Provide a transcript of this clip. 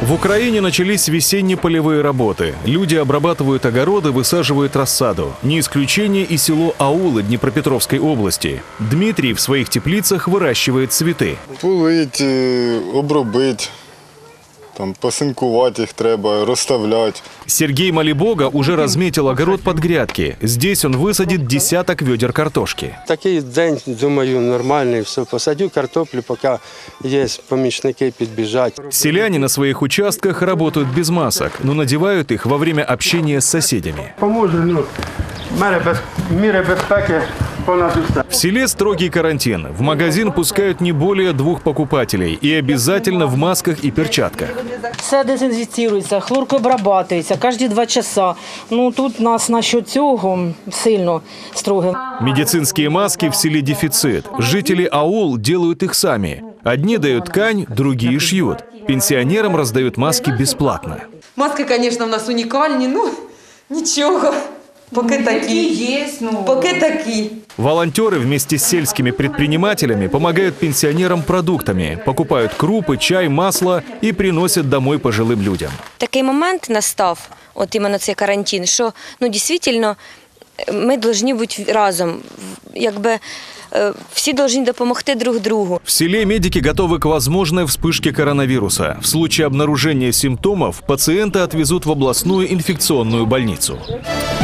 В Украине начались весенне-полевые работы. Люди обрабатывают огороды, высаживают рассаду. Не исключение и село Аули Днепропетровской области. Дмитрий в своих теплицах выращивает цветы. Полить, обробити, посинкувати їх треба, розставляти. Сергей Малибога уже разметил огород под грядки. Здесь он высадит десяток ведер картошки. Такий день, думаю, нормальний. Все, посадю картоплю, поки є помічники підбіжать. Селяне на своих участках работают без масок, но надевают их во время общения с соседями. Міри безпеки понад усе. В селе строгий карантин. В магазин пускают не более 2 покупателей и обязательно в масках и перчатках. Все дезінфіцірується, хлоркою обрабатується кожні 2 часа. Ну, тут нас насчет цього сильно строго. Медицинские маски в селе дефицит. Жители аул делают их сами. Одни дают ткань, другие шьют. Пенсионерам раздают маски бесплатно. Маски, конечно, у нас унікальні, ну нічого. Поки такі. Поки такі. Волонтеры вместе с сельскими предпринимателями помогают пенсионерам продуктами, покупают крупы, чай, масло и приносят домой пожилым людям. Такий момент настав, от іменно цей карантин, що дійсно ми повинні бути разом, всі повинні допомогти друг другу. В селе медики готовы к возможной вспышке коронавируса. В случае обнаружения симптомов пациента отвезут в областную инфекционную больницу.